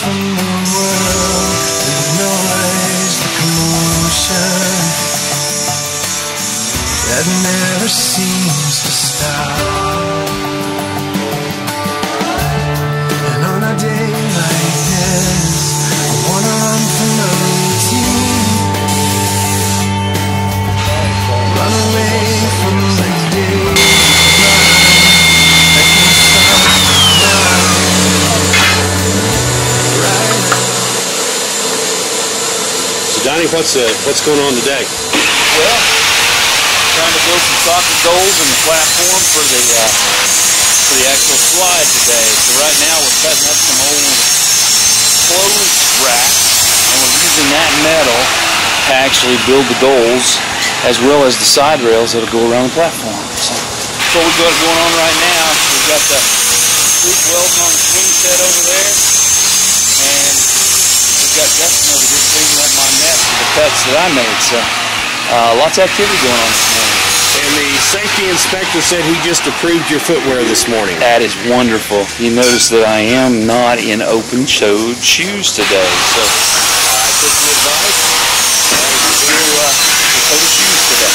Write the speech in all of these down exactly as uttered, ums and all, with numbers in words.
from the world, the noise, the commotion that never seems to stop. And on a day like this, I wanna run from the routine, run away from the day. Donnie, what's uh, what's going on today? Well, trying to build some socket goals in the platform for the uh, for the actual slide today. So right now we're cutting up some old clothes racks, and we're using that metal to actually build the goals, as well as the side rails that'll go around the platform. So that's what we've got going on right now. We've got the loop welding on the swing set over there, and we've got Justin over here cleaning up my net for the cuts that I made. So uh, lots of activity going on this morning. And the safety inspector said he just approved your footwear this morning. That is wonderful. You notice that I am not in open-toed shoes today. So I took the advice and we're going to uh, toe shoes today.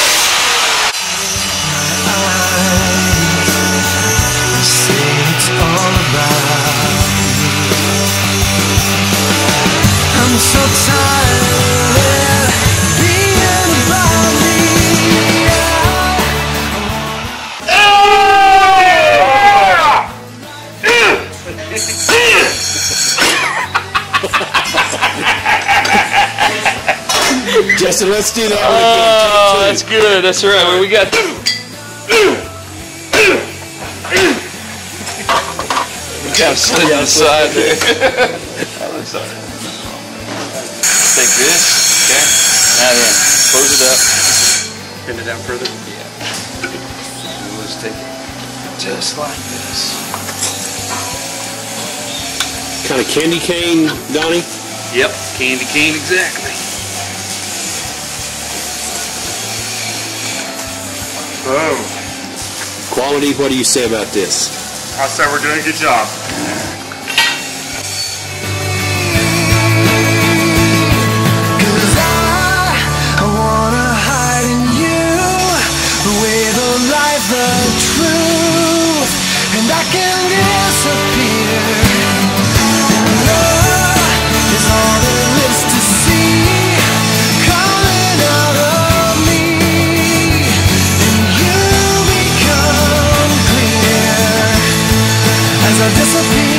I'm so tired being about me. Justin, let's do that one Oh, again. that's good. That's right. Well, we got. We kind of slid to the side there. I'm sorry. Take this, okay? Now then, close it up. Bend it down further. Yeah. We'll just take it just like this. Kind of candy cane, Donnie? Yep, candy cane exactly. Boom. Quality, what do you say about this? I say we're doing a good job. I can disappear. Love is all there is to see, calling out of me, and you become clear as I disappear.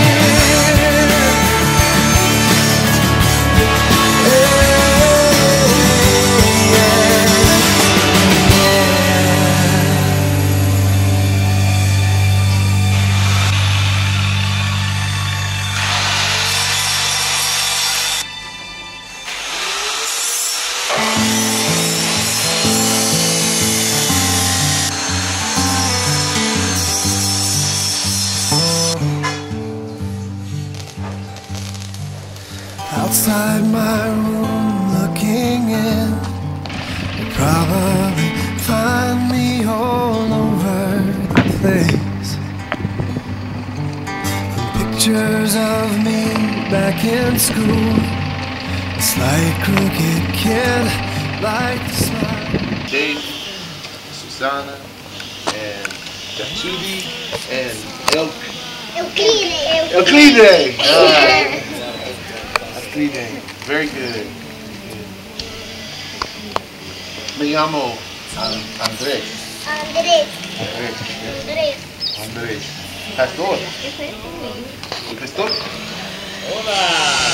Outside my room looking in, you'll probably find me all over the place. Pictures of me back in school, a slight crooked kid like the smile. Dave, Susana, and Jachidi, and El Euclide. Euclide. Ah. Euclide. Very good. Me llamo An- Andrés. Andrés. Andrés. Andrés. Andrés. Pastor. Pastor. Hola.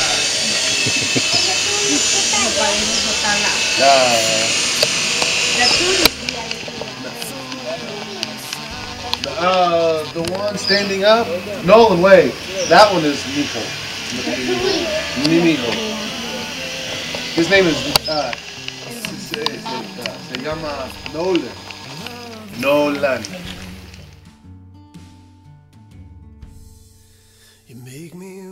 Uh, the one standing up, Nolan Way. That one is Nico. Nico. His name is uh, se, se, se llama Nolan. Nolan. You make me